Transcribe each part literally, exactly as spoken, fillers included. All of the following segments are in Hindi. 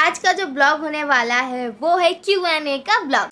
आज का जो ब्लॉग होने वाला है वो है क्यू एंड ए का ब्लॉग।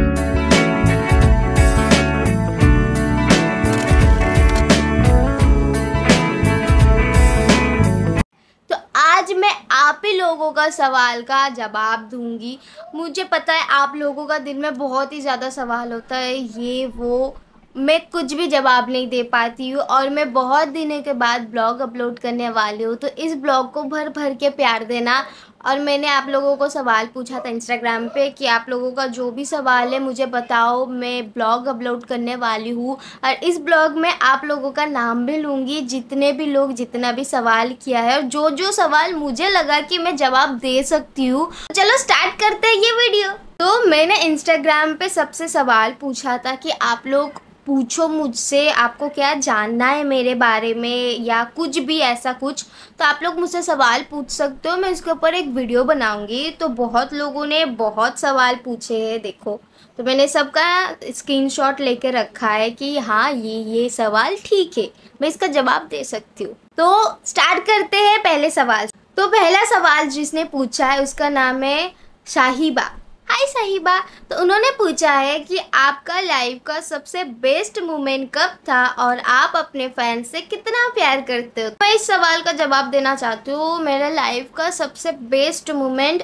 तो आज मैं आप ही लोगों का सवाल का जवाब दूंगी। मुझे पता है आप लोगों का दिन में बहुत ही ज़्यादा सवाल होता है, ये वो मैं कुछ भी जवाब नहीं दे पाती हूँ और मैं बहुत दिनों के बाद ब्लॉग अपलोड करने वाली हूँ। तो इस ब्लॉग को भर भर के प्यार देना। और मैंने आप लोगों को सवाल पूछा था इंस्टाग्राम पे कि आप लोगों का जो भी सवाल है मुझे बताओ, मैं ब्लॉग अपलोड करने वाली हूँ। और इस ब्लॉग में आप लोगों का नाम भी लूँगी, जितने भी लोग जितना भी सवाल किया है और जो जो सवाल मुझे लगा कि मैं जवाब दे सकती हूँ। चलो स्टार्ट करते हैं ये वीडियो। तो मैंने इंस्टाग्राम पे सबसे सवाल पूछा था कि आप लोग पूछो मुझसे, आपको क्या जानना है मेरे बारे में या कुछ भी ऐसा कुछ, तो आप लोग मुझसे सवाल पूछ सकते हो। मैं इसके ऊपर एक वीडियो बनाऊंगी। तो बहुत लोगों ने बहुत सवाल पूछे हैं, देखो तो मैंने सबका स्क्रीनशॉट लेके रखा है कि हाँ ये ये सवाल ठीक है, मैं इसका जवाब दे सकती हूँ। तो स्टार्ट करते हैं पहले सवाल। तो पहला सवाल जिसने पूछा है उसका नाम है साहिबा। हाय साहिबा। तो उन्होंने पूछा है कि आपका लाइफ का सबसे बेस्ट मोमेंट कब था और आप अपने फैन से कितना प्यार करते हो। मैं इस सवाल का जवाब देना चाहती हूँ। मेरे लाइफ का सबसे बेस्ट मोमेंट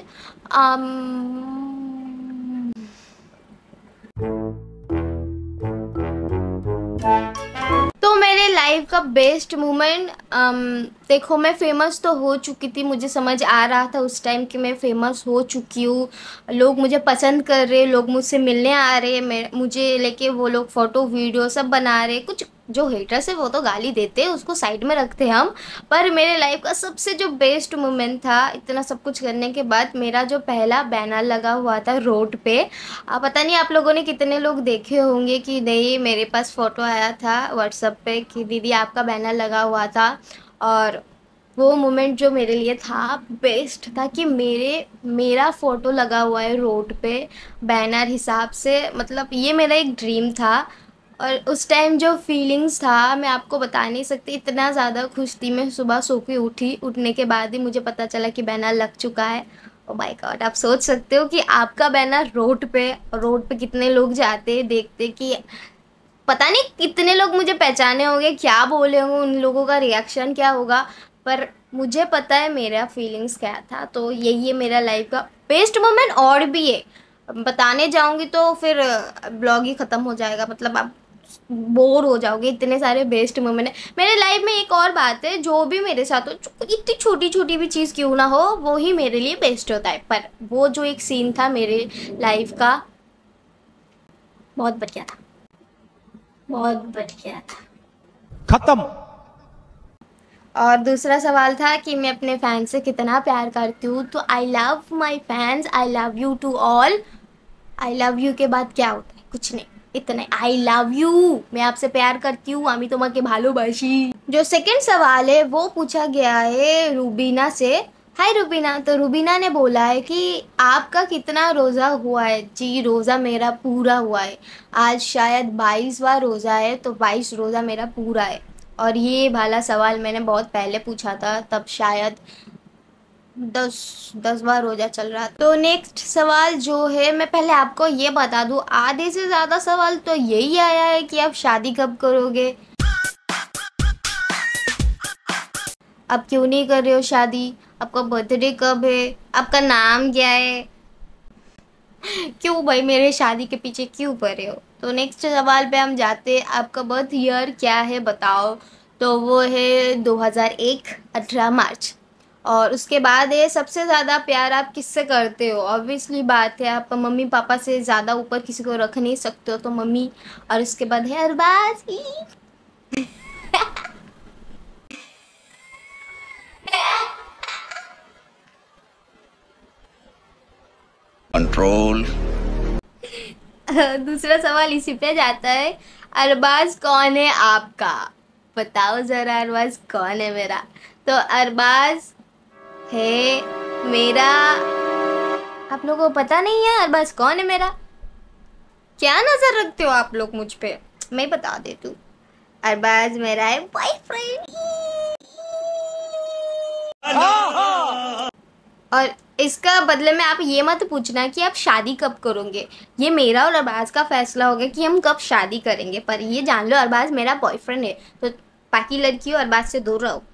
तो मेरे लाइफ का बेस्ट मोमेंट देखो, मैं फेमस तो हो चुकी थी, मुझे समझ आ रहा था उस टाइम कि मैं फेमस हो चुकी हूँ, लोग मुझे पसंद कर रहे, लोग मुझसे मिलने आ रहे, मैं मुझे लेके वो लोग फ़ोटो वीडियो सब बना रहे। कुछ जो हेटर्स है वो तो गाली देते हैं, उसको साइड में रखते हैं हम। पर मेरे लाइफ का सबसे जो बेस्ट मोमेंट था, इतना सब कुछ करने के बाद मेरा जो पहला बैनर लगा हुआ था रोड पे, आ, पता नहीं आप लोगों ने कितने लोग देखे होंगे कि नहीं, मेरे पास फ़ोटो आया था व्हाट्सएप पे कि दीदी आपका बैनर लगा हुआ था। और वो मोमेंट जो मेरे लिए था बेस्ट था कि मेरे मेरा फ़ोटो लगा हुआ है रोड पे बैनर हिसाब से, मतलब ये मेरा एक ड्रीम था। और उस टाइम जो फीलिंग्स था मैं आपको बता नहीं सकती, इतना ज़्यादा खुश थी मैं। सुबह सो के उठी, उठने के बाद ही मुझे पता चला कि बैनर लग चुका है। ओ माय गॉड, आप सोच सकते हो कि आपका बैनर रोड पे रोड पे कितने लोग जाते देखते, कि पता नहीं कितने लोग मुझे पहचाने होंगे, क्या बोले होंगे, उन लोगों का रिएक्शन क्या होगा, पर मुझे पता है मेरा फीलिंग्स क्या था। तो यही है मेरा लाइफ का बेस्ट मोमेंट। और भी है, बताने जाऊंगी तो फिर ब्लॉग ही ख़त्म हो जाएगा, मतलब आप बोर हो जाओगे, इतने सारे बेस्ट मोमेंट है मेरे लाइफ में। एक और बात है, जो भी मेरे साथ हो, इतनी छोटी छोटी भी चीज़ क्यों ना हो, वो ही मेरे लिए बेस्ट होता है। पर वो जो एक सीन था मेरे लाइफ का, बहुत बढ़िया था, बहुत बढ़िया था। खत्म। और दूसरा सवाल था कि मैं अपने फैंस से कितना प्यार करती हूँ। तो I love my fans, I love you to all. I love you के बाद क्या होता है, कुछ नहीं, इतना आई लव यू, मैं आपसे प्यार करती हूँ, आमी तुम्हें भालोबाशी। जो सेकंड सवाल है वो पूछा गया है रूबीना से। हाय रूबीना। तो रूबीना ने बोला है कि आपका कितना रोज़ा हुआ है। जी रोज़ा मेरा पूरा हुआ है, आज शायद बाईसवां रोज़ा है, तो बाईस रोज़ा मेरा पूरा है। और ये वाला सवाल मैंने बहुत पहले पूछा था, तब शायद दस दस बार रोजा चल रहा। तो नेक्स्ट सवाल जो है, मैं पहले आपको ये बता दूं, आधे से ज़्यादा सवाल तो यही आया है कि आप शादी कब करोगे, आप क्यों नहीं कर रहे हो शादी, आपका बर्थडे कब है, आपका नाम क्या है, क्यों भाई मेरे शादी के पीछे क्यों पड़े हो। तो नेक्स्ट सवाल पे हम जाते, आपका बर्थ ईयर क्या है बताओ। तो वो है दो हज़ार एक, अठारह मार्च। और उसके बाद है सबसे ज़्यादा प्यार आप किससे करते हो। ऑब्वियसली बात है, आप मम्मी पापा से ज़्यादा ऊपर किसी को रख नहीं सकते हो, तो मम्मी। और उसके बाद है अरबाज। कंट्रोल। दूसरा सवाल इसी पे जाता है, अरबाज कौन है आपका, बताओ ज़रा अरबाज कौन है मेरा। तो अरबाज है मेरा, आप लोगों को पता नहीं है अरबाज कौन है मेरा, क्या नजर रखते हो आप लोग मुझ पे, मैं बता देती हूँ। अरबाज मेरा है बॉयफ्रेंड। और इसका बदले में आप ये मत पूछना कि आप शादी कब करोगे। ये मेरा और अरबाज का फैसला होगा कि हम कब शादी करेंगे, पर ये जान लो अरबाज मेरा बॉयफ्रेंड है, तो बाकी लड़कियों अरबाज से दूर रहो।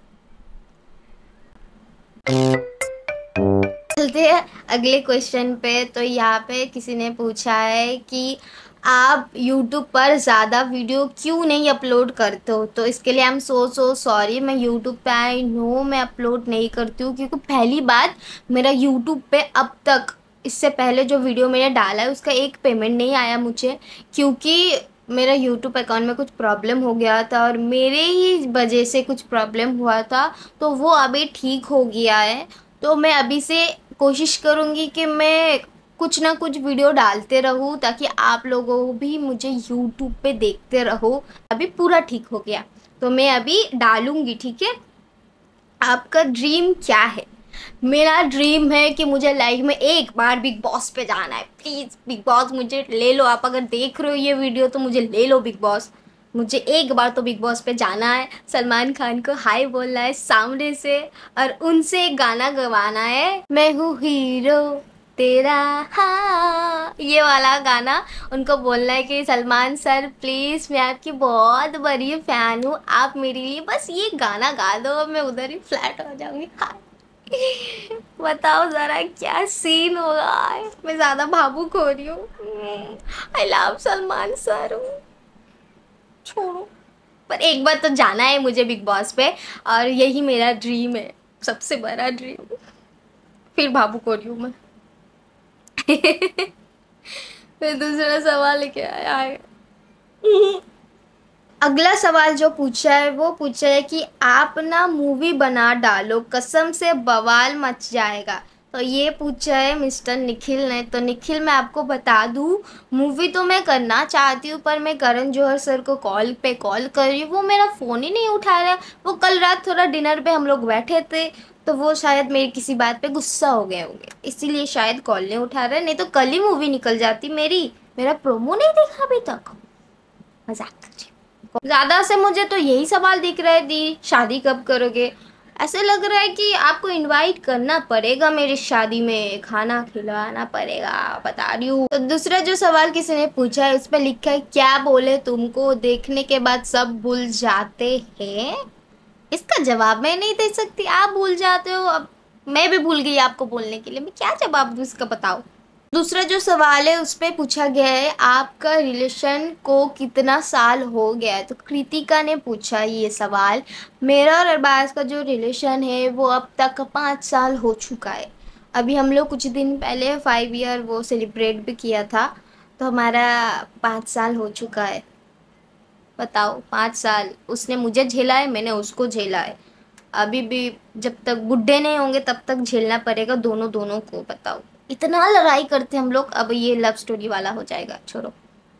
चलते हैं अगले क्वेश्चन पे। तो यहाँ पे किसी ने पूछा है कि आप YouTube पर ज़्यादा वीडियो क्यों नहीं अपलोड करते हो। तो इसके लिए I am so so sorry. मैं YouTube पे आई नो मैं अपलोड नहीं करती हूँ, क्योंकि पहली बात मेरा YouTube पे अब तक इससे पहले जो वीडियो मैंने डाला है उसका एक पेमेंट नहीं आया मुझे, क्योंकि मेरा यूट्यूब अकाउंट में कुछ प्रॉब्लम हो गया था और मेरे ही वजह से कुछ प्रॉब्लम हुआ था, तो वो अभी ठीक हो गया है। तो मैं अभी से कोशिश करूँगी कि मैं कुछ ना कुछ वीडियो डालते रहूँ, ताकि आप लोगों भी मुझे यूट्यूब पे देखते रहो। अभी पूरा ठीक हो गया तो मैं अभी डालूँगी, ठीक है। आपका ड्रीम क्या है? मेरा ड्रीम है कि मुझे लाइफ में एक बार बिग बॉस पे जाना है। प्लीज़ बिग बॉस मुझे ले लो। आप अगर देख रहे हो ये वीडियो तो मुझे ले लो बिग बॉस। मुझे एक बार तो बिग बॉस पे जाना है, सलमान खान को हाय बोलना है सामने से और उनसे एक गाना गवाना है, मैं हूँ हीरो तेरा हाँ, ये वाला गाना उनको बोलना है कि सलमान सर प्लीज़ मैं आपकी बहुत बड़ी फ़ैन हूँ, आप मेरे लिए बस ये गाना गा दो, मैं उधर ही फ्लैट हो जाऊँगी। हाँ बताओ ज़रा क्या सीन होगा। मैं ज़्यादा भावुक हो रही हूँ। आई लव सलमान सर हूँ, छोड़ो। पर एक बार तो जाना है मुझे बिग बॉस पे और यही मेरा ड्रीम है, सबसे बड़ा ड्रीम। फिर भावुक हो रही हूँ मैं। फिर दूसरा सवाल लेके आया है। अगला सवाल जो पूछा है वो पूछा है कि आप ना मूवी बना डालो कसम से बवाल मच जाएगा। तो ये पूछा है मिस्टर निखिल ने। तो निखिल मैं आपको बता दूँ, मूवी तो मैं करना चाहती हूँ, पर मैं करण जौहर सर को कॉल पे कॉल कर रही हूँ, वो मेरा फ़ोन ही नहीं उठा रहा है। वो कल रात थोड़ा डिनर पे हम लोग बैठे थे तो वो शायद मेरी किसी बात पे गुस्सा हो गए होंगे, इसीलिए शायद कॉल नहीं उठा रहा है, नहीं तो कल ही मूवी निकल जाती मेरी। मेरा प्रोमो नहीं देखा अभी तक, मजाक कर रही हूँ। ज़्यादा से मुझे तो यही सवाल दिख रहे दी, शादी कब करोगे। ऐसे लग रहा है कि आपको इनवाइट करना पड़ेगा मेरी शादी में, खाना खिलाना पड़ेगा, बता रही हूँ। तो दूसरा जो सवाल किसी ने पूछा है उस पर लिखा है क्या बोले तुमको देखने के बाद सब भूल जाते हैं। इसका जवाब मैं नहीं दे सकती, आप भूल जाते हो। अब मैं भी भूल गई आपको बोलने के लिए, मैं क्या जवाब दूँ इसका बताओ। दूसरा जो सवाल है उस पर पूछा गया है आपका रिलेशन को कितना साल हो गया है। तो कृतिका ने पूछा ये सवाल। मेरा और अरबाज का जो रिलेशन है वो अब तक पाँच साल हो चुका है। अभी हम लोग कुछ दिन पहले फाइव ईयर वो सेलिब्रेट भी किया था, तो हमारा पाँच साल हो चुका है। बताओ, पाँच साल उसने मुझे झेला है, मैंने उसको झेला है। अभी भी जब तक बुढ़े नहीं होंगे तब तक झेलना पड़ेगा दोनों दोनों को। बताओ, इतना लड़ाई करते हम लोग। अब ये लव स्टोरी वाला हो जाएगा, छोड़ो।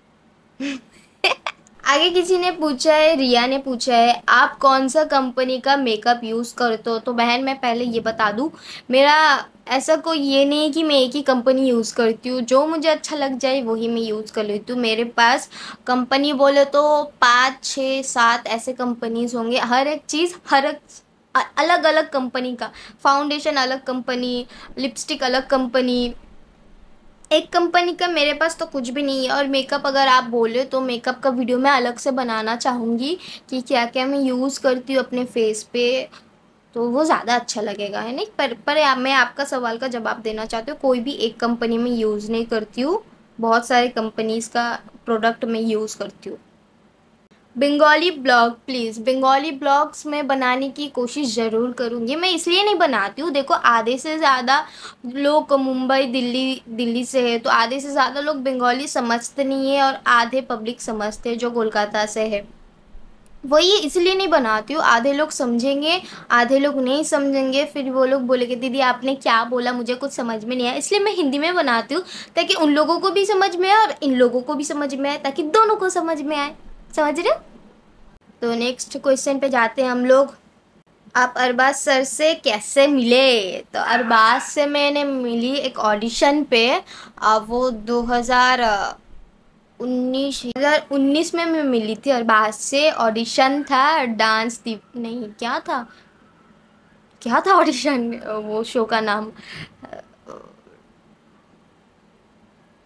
आगे किसी ने पूछा है, रिया ने पूछा है आप कौन सा कंपनी का मेकअप यूज़ करते हो। तो बहन मैं पहले ये बता दूँ, मेरा ऐसा कोई ये नहीं है कि मैं एक ही कंपनी यूज़ करती हूँ, जो मुझे अच्छा लग जाए वही मैं यूज़ कर लेती हूँ। मेरे पास कंपनी बोले तो पाँच छः सात ऐसे कंपनीज होंगे, हर एक चीज़ हर एक अलग अलग कंपनी का। फाउंडेशन अलग कंपनी, लिपस्टिक अलग कंपनी, एक कंपनी का मेरे पास तो कुछ भी नहीं है। और मेकअप अगर आप बोले तो मेकअप का वीडियो मैं अलग से बनाना चाहूँगी कि क्या क्या मैं यूज़ करती हूँ अपने फेस पे, तो वो ज़्यादा अच्छा लगेगा, है नहीं। पर पर मैं आपका सवाल का जवाब देना चाहती हूँ, कोई भी एक कंपनी में यूज़ नहीं करती हूँ, बहुत सारे कंपनीज़ का प्रोडक्ट मैं यूज़ करती हूँ। Bengali blog please, Bengali blogs में बनाने की कोशिश ज़रूर करूँगी। मैं इसलिए नहीं बनाती हूँ, देखो आधे से ज़्यादा लोग मुंबई दिल्ली दिल्ली से है, तो आधे से ज़्यादा लोग बंगाली समझते नहीं है और आधे पब्लिक समझते हैं जो कोलकाता से है। वही इसलिए नहीं बनाती हूँ, आधे लोग समझेंगे आधे लोग नहीं समझेंगे, फिर वो लोग बोलेंगे दीदी आपने क्या बोला मुझे कुछ समझ में नहीं आया। इसलिए मैं हिंदी में बनाती हूँ ताकि उन लोगों को भी समझ में आए और इन लोगों को भी समझ में आए, ताकि दोनों को समझ में आए। समझ रहे हो। तो नेक्स्ट क्वेश्चन पे जाते हैं हम लोग। आप अरबाज सर से कैसे मिले। तो अरबाज से मैंने मिली एक ऑडिशन पे, अब वो दो हज़ार उन्नीस दो हज़ार उन्नीस में मैं मिली थी अरबाज से। ऑडिशन था डांस दीप नहीं क्या था क्या था ऑडिशन, वो शो का नाम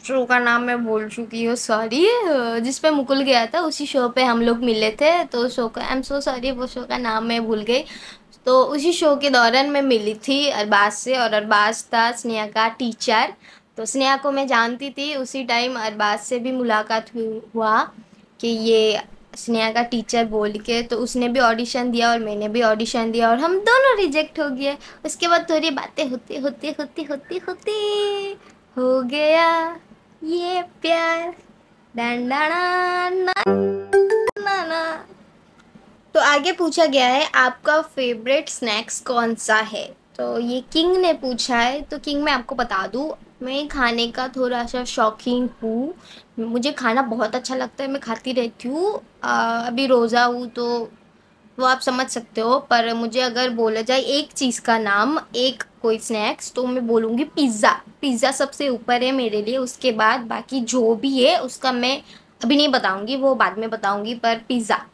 शो का नाम मैं भूल चुकी हूँ, सॉरी। जिस पे मुकुल गया था उसी शो पे हम लोग मिले थे, तो शो का आई एम सो सॉरी, वो शो का नाम मैं भूल गई। तो उसी शो के दौरान मैं मिली थी अरबाज से, और अरबाज था स्नेहा का टीचर। तो स्नेहा को मैं जानती थी, उसी टाइम अरबाज से भी मुलाकात हुई हुआ कि ये स्नेहा का टीचर बोल के। तो उसने भी ऑडिशन दिया और मैंने भी ऑडिशन दिया, और हम दोनों रिजेक्ट हो गए। उसके बाद थोड़ी बातें होती होती होती होती होती हो गया ये प्यार। डन डाना ना ना ना। तो आगे पूछा गया है आपका फेवरेट स्नैक्स कौन सा है। तो ये किंग ने पूछा है। तो किंग, मैं आपको बता दूँ, मैं खाने का थोड़ा सा शौकीन हूँ। मुझे खाना बहुत अच्छा लगता है, मैं खाती रहती हूँ। अ, अभी रोज़ा हूँ तो वो आप समझ सकते हो। पर मुझे अगर बोला जाए एक चीज़ का नाम, एक कोई स्नैक्स, तो मैं बोलूँगी पिज़्ज़ा। पिज़्ज़ा सबसे ऊपर है मेरे लिए, उसके बाद बाकी जो भी है उसका मैं अभी नहीं बताऊँगी, वो बाद में बताऊँगी, पर पिज़्ज़ा।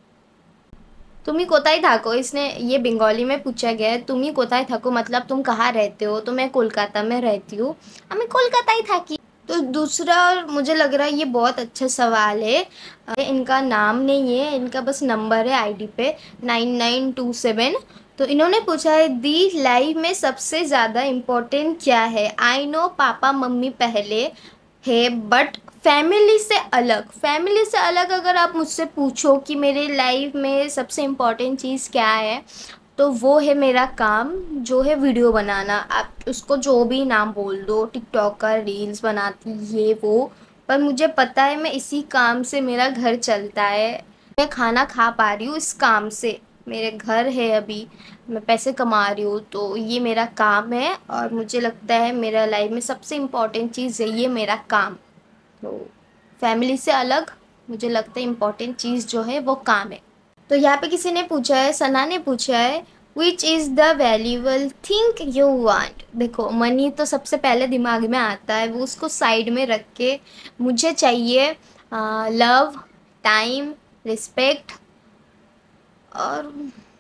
तुम ही कोताही थाको, इसने ये बंगाली में पूछा गया है। तुम ही कोताही थाको मतलब तुम कहाँ रहते हो। तो मैं कोलकाता में रहती हूँ, अब मैं कोलकाता ही था कि। तो दूसरा, और मुझे लग रहा है ये बहुत अच्छा सवाल है। अ, इनका नाम नहीं है, इनका बस नंबर है आईडी पे नाइन नाइन टू सेवन। तो इन्होंने पूछा है दी लाइफ में सबसे ज़्यादा इम्पोर्टेंट क्या है। आई नो पापा मम्मी पहले है, बट फैमिली से अलग, फैमिली से अलग अगर आप मुझसे पूछो कि मेरे लाइफ में सबसे इम्पोर्टेंट चीज़ क्या है, तो वो है मेरा काम, जो है वीडियो बनाना। आप उसको जो भी नाम बोल दो, टिकटॉकर, रील्स बनाती, ये वो, पर मुझे पता है मैं इसी काम से मेरा घर चलता है। मैं खाना खा पा रही हूँ इस काम से, मेरे घर है अभी, मैं पैसे कमा रही हूँ, तो ये मेरा काम है। और मुझे लगता है मेरा लाइफ में सबसे इम्पोर्टेंट चीज़ है ये मेरा काम। तो फैमिली से अलग मुझे लगता है इम्पोर्टेंट चीज़ जो है वो काम है। तो यहाँ पे किसी ने पूछा है, सना ने पूछा है, which is the valuable thing you want. देखो, मनी तो सबसे पहले दिमाग में आता है, वो उसको साइड में रख के मुझे चाहिए लव, टाइम, रिस्पेक्ट, और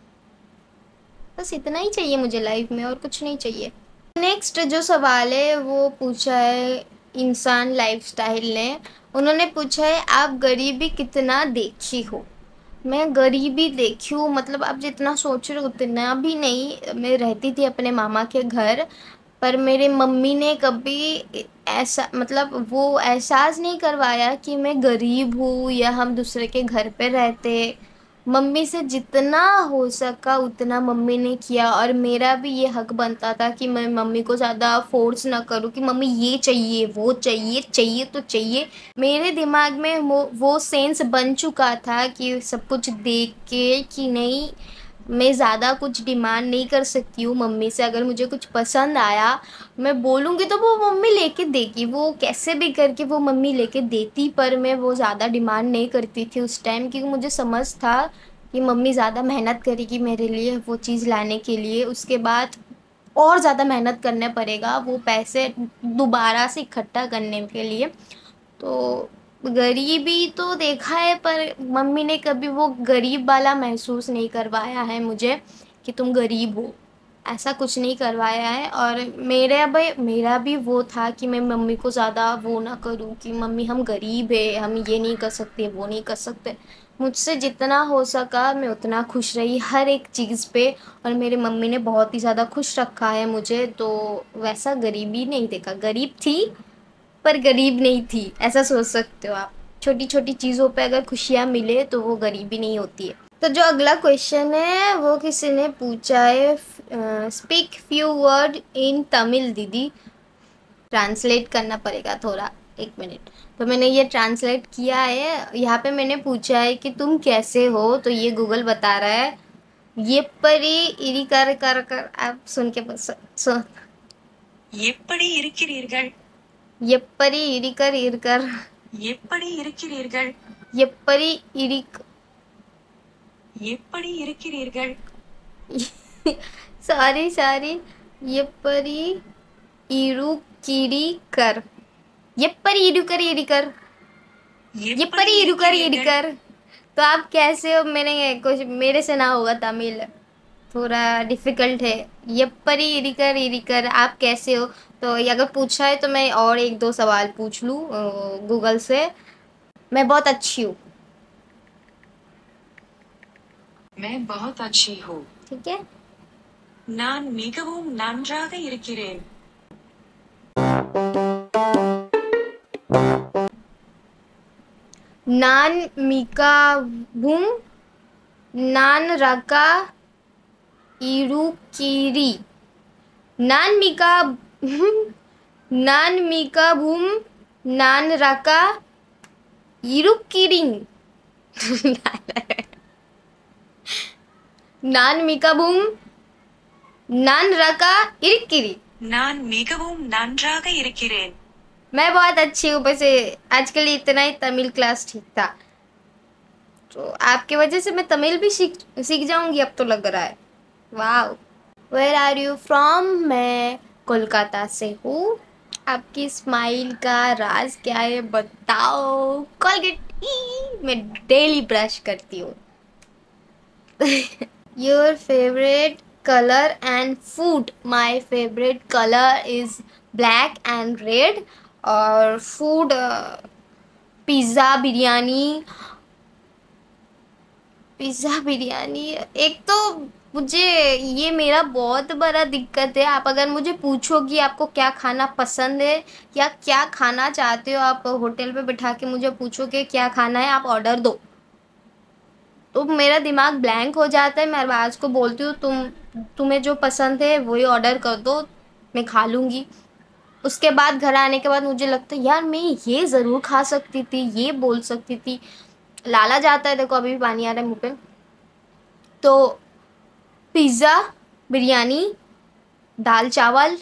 बस इतना ही चाहिए मुझे लाइफ में, और कुछ नहीं चाहिए। नेक्स्ट जो सवाल है वो पूछा है इंसान लाइफस्टाइल ने। उन्होंने पूछा है आप गरीबी कितना देखी हो। मैं गरीबी देखी हूँ मतलब आप जितना सोच रहे हो उतना भी नहीं। मैं रहती थी अपने मामा के घर, पर मेरे मम्मी ने कभी ऐसा मतलब वो एहसास नहीं करवाया कि मैं गरीब हूँ या हम दूसरे के घर पे रहते। मम्मी से जितना हो सका उतना मम्मी ने किया, और मेरा भी ये हक बनता था कि मैं मम्मी को ज़्यादा फोर्स ना करूँ कि मम्मी ये चाहिए वो चाहिए, चाहिए तो चाहिए। मेरे दिमाग में वो वो सेंस बन चुका था कि सब कुछ देख के कि नहीं, मैं ज़्यादा कुछ डिमांड नहीं कर सकती हूँ मम्मी से। अगर मुझे कुछ पसंद आया मैं बोलूँगी तो वो मम्मी लेके देगी, वो कैसे भी करके वो मम्मी लेके देती। पर मैं वो ज़्यादा डिमांड नहीं करती थी उस टाइम, क्योंकि मुझे समझ था कि मम्मी ज़्यादा मेहनत करेगी मेरे लिए वो चीज़ लाने के लिए, उसके बाद और ज़्यादा मेहनत करना पड़ेगा वो पैसे दोबारा से इकट्ठा करने के लिए। तो गरीबी तो देखा है, पर मम्मी ने कभी वो गरीब वाला महसूस नहीं करवाया है मुझे कि तुम गरीब हो, ऐसा कुछ नहीं करवाया है। और मेरे भाई मेरा भी वो था कि मैं मम्मी को ज़्यादा वो ना करूँ कि मम्मी हम गरीब है, हम ये नहीं कर सकते वो नहीं कर सकते। मुझसे जितना हो सका मैं उतना खुश रही हर एक चीज़ पे, और मेरे मम्मी ने बहुत ही ज़्यादा खुश रखा है मुझे। तो वैसा गरीबी नहीं देखा, गरीब थी पर गरीब नहीं थी, ऐसा सोच सकते हो आप। छोटी छोटी चीज़ों पे अगर खुशियाँ मिले तो वो गरीबी नहीं होती है। तो जो अगला क्वेश्चन है वो किसी ने पूछा है, speak few word in Tamil दीदी। ट्रांसलेट करना पड़ेगा थोड़ा, एक मिनट। तो मैंने ये ट्रांसलेट किया है। यहाँ पे मैंने पूछा है कि तुम कैसे हो, तो ये गूगल बता रहा है ये परी इरी कर कर कर। आप सुन के बस सुन। எப்படி இருக்கிறீர்கள் எப்பரி இடிக்கர் இருக்கர் எப்படி இருக்கிறீர்கள் எப்பரி இடிக் எப்படி இருக்கிறீர்கள் சாரி சாரி எப்பரி இடுக்கிரிக்கர் எப்பரி इडुकर इडिकर எப்பரி इडुकर इडिकर। तो आप कैसे हो, मैंने कुछ मेरे से ना होगा तमिल। थोड़ा डिफ़िकल्ट है। यप्परी इरिकर इरिकर, आप कैसे हो? तो ये अगर पूछा है तो मैं और एक दो सवाल पूछ लूँ अ, गूगल से। मैं बहुत अच्छी हूँ। मैं बहुत अच्छी हूँ। ठीक है? நான் மிகவும் நன்றாக இருக்கிறேன். नान मिका बुम नान रका इरुकिरी नान मिका नान मिका बुम नान रका इरुकिरिंग नान मिका बुम नान रका इरुकिरी। நான் மிகவும் நன்றாக இருக்கிறேன். मैं बहुत अच्छी हूँ, वैसे आज के लिए इतना ही। तमिल क्लास ठीक था, तो आपके वजह से मैं तमिल भी सीख सीख जाऊंगी अब तो लग रहा है। वाह। Where are you from? मैं कोलकाता से हूँ। आपकी स्माइल का राज क्या है बताओ? कोलगेट मैं डेली ब्रश करती हूँ। Your favourite colour and food? My favourite colour is black and red. और food pizza biryani. Pizza biryani एक तो मुझे, ये मेरा बहुत बड़ा दिक्कत है। आप अगर मुझे पूछो कि आपको क्या खाना पसंद है या क्या खाना चाहते हो, आप होटल पे बिठा के मुझे पूछो कि क्या खाना है, आप ऑर्डर दो, तो मेरा दिमाग ब्लैंक हो जाता है। मैं आवाज़ को बोलती हूँ तुम तुम्हें जो पसंद है वही ऑर्डर कर दो, मैं खा लूँगी। उसके बाद घर आने के बाद मुझे लगता है यार मैं ये ज़रूर खा सकती थी, ये बोल सकती थी। लाला जाता है, देखो अभी भी पानी आ रहा है मुँह पे। तो पिज़्ज़ा बिरयानी दाल चावल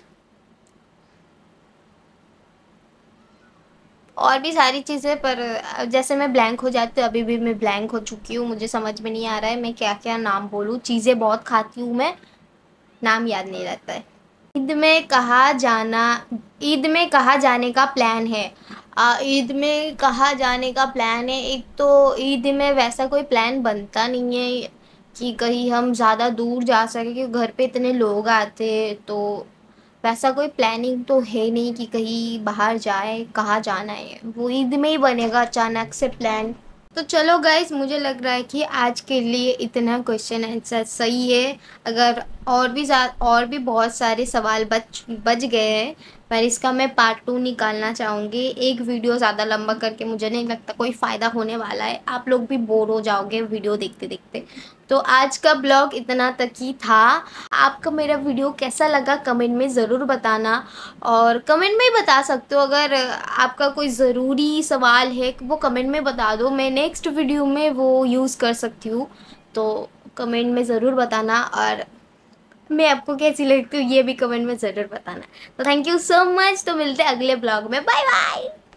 और भी सारी चीज़ें, पर जैसे मैं ब्लैंक हो जाती हूँ, अभी भी मैं ब्लैंक हो चुकी हूँ। मुझे समझ में नहीं आ रहा है मैं क्या क्या नाम बोलूँ। चीज़ें बहुत खाती हूँ मैं, नाम याद नहीं रहता है। ईद में कहाँ जाना ईद में कहाँ जाने का प्लान है? आ, ईद में कहाँ जाने का प्लान है? एक तो ईद में वैसा कोई प्लान बनता नहीं है कि कहीं हम ज़्यादा दूर जा सके, क्योंकि घर पे इतने लोग आते हैं, तो वैसा कोई प्लानिंग तो है नहीं कि कहीं बाहर जाए। कहाँ जाना है वो ईद में ही बनेगा अचानक से प्लान। तो चलो गाइस, मुझे लग रहा है कि आज के लिए इतना क्वेश्चन आंसर सही है। अगर और भी और भी बहुत सारे सवाल बच बच गए हैं, पर इसका मैं पार्ट टू निकालना चाहूँगी। एक वीडियो ज़्यादा लंबा करके मुझे नहीं लगता कोई फ़ायदा होने वाला है, आप लोग भी बोर हो जाओगे वीडियो देखते देखते। तो आज का ब्लॉग इतना तक ही था। आपका मेरा वीडियो कैसा लगा कमेंट में ज़रूर बताना, और कमेंट में ही बता सकते हो। अगर आपका कोई ज़रूरी सवाल है वो कमेंट में बता दो, मैं नेक्स्ट वीडियो में वो यूज़ कर सकती हूँ। तो कमेंट में ज़रूर बताना, और मैं आपको कैसी लगती हूँ ये भी कमेंट में ज़रूर बताना। तो थैंक यू सो मच। तो मिलते हैं अगले ब्लॉग में। Bye bye.